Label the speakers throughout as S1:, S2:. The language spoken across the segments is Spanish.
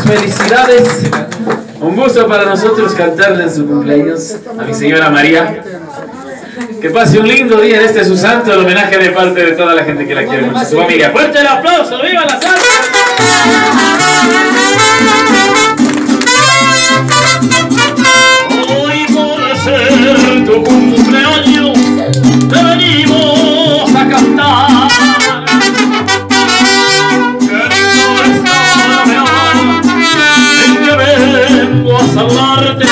S1: felicidades. Un gusto para nosotros cantarle en su cumpleaños a mi señora María. Que pase un lindo día en este su santo, el homenaje de parte de toda la gente que la quiere mucho, su familia. ¡Fuerte el aplauso! ¡Viva la salsa!
S2: Hoy por ser tu cumpleaños te venimos a cantar. Vengo a saludarte.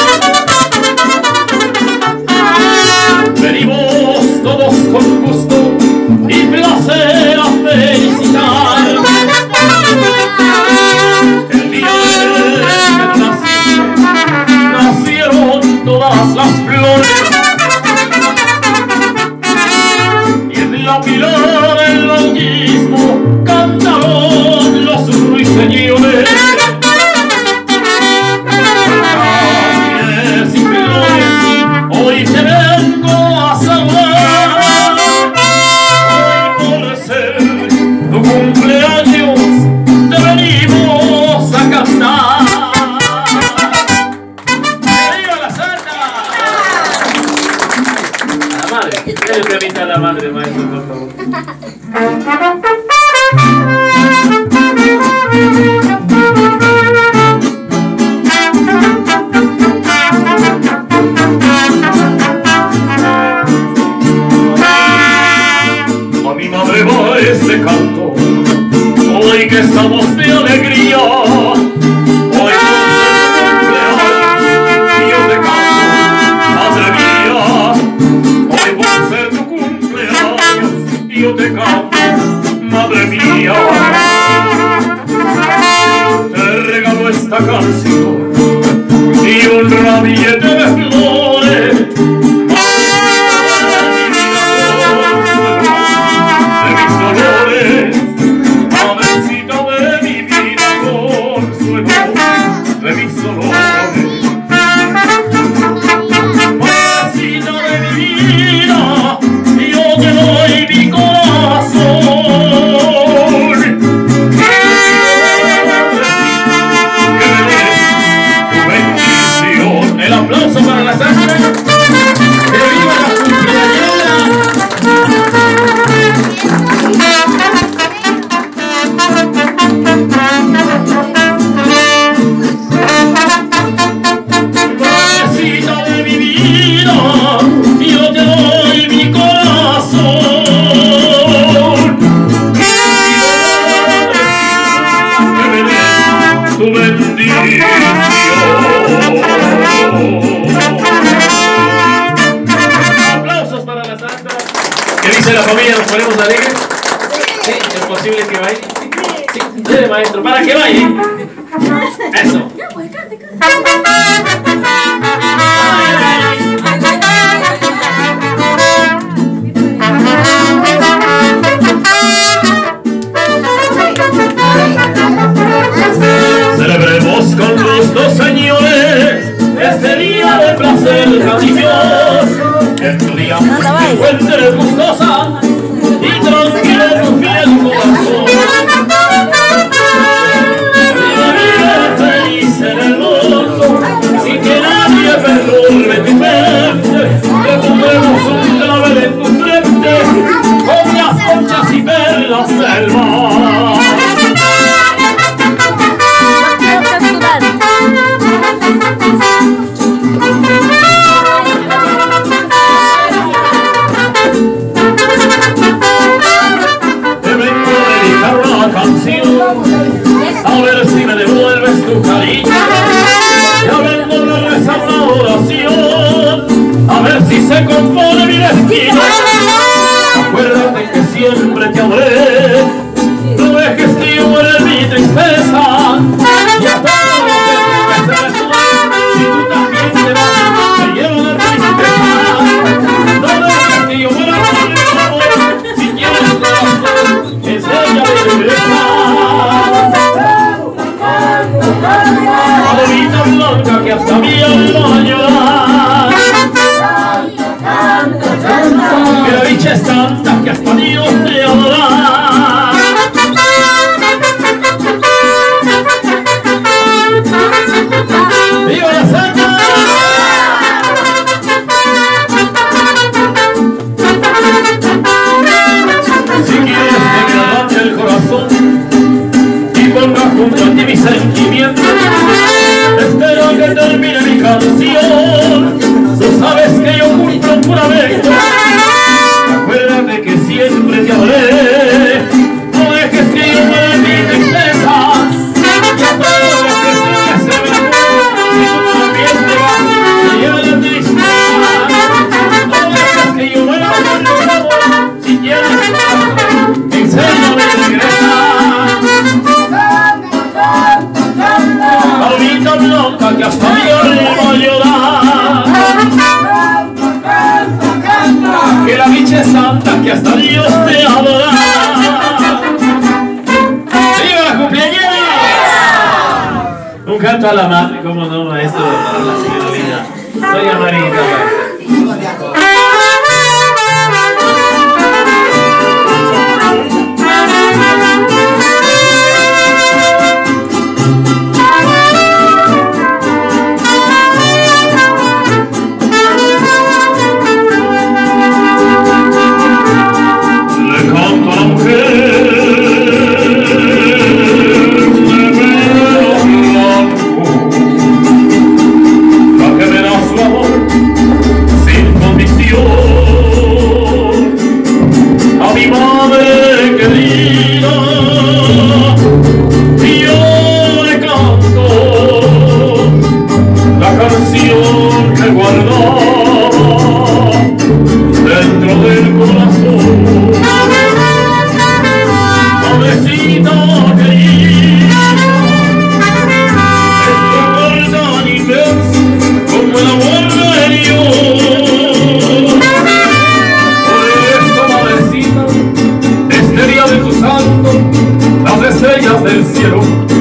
S2: Venimos todos con gusto y placer a felicitar el día en que naciste, nacieron todas las flores y en la pilar del bautismo cantaron los ruiseñores. Hoy te vengo a saludar, hoy por ser tu cumpleaños te venimos a cantar. ¡Viva la salsa! A la madre, que le permita a la madre, maestro, por favor. Este canto, hoy que estamos de alegría, hoy por ser tu cumpleaños, y yo te canto, madre mía. Te regalo esta canción y un ramillete de flores. ¿Qué dice la familia? ¿Nos ponemos alegres? Sí, ¿es posible que baile? Sí, dale maestro, para que baile. Eso. Celebremos con gusto, señores, este día de placer grandioso. En tu día te encuentres gustosa y tranquila en tu fiel corazón. Vive feliz en el mundo, sin que nadie perturbe tu mente. Que pondremos un clavel en tu frente, con las conchas y perlas del mar. A ver si me devuelves tu cariño, y hablando de rezar una oración, a ver si se compone mi destino. Acuérdate que siempre te adoré, no dejes que yo muera mi tristeza, y a todo lo que tú me sabes tomar, si tú también te vas, me lleno de tristeza. No dejes que yo muera mi amor, si quieres corazón, enséñame de regresar. Adorita blanca que hasta mi alma llora, que la dicha es tanta que hasta Dios te adora. enséñame a regresar. Palomita blanca que hasta mi alma llorar. Que la bicha es santa que hasta Dios te adora. ¡Viva la cumpleañera! Un canto a la madre, como no, maestro, para la señora linda. Doña Marita, que guardó dentro del corazón. Pobrecita querida, es tu amor tan inmenso como el amor de Dios. Por eso, madrecita, este día de tu santo, las estrellas del cielo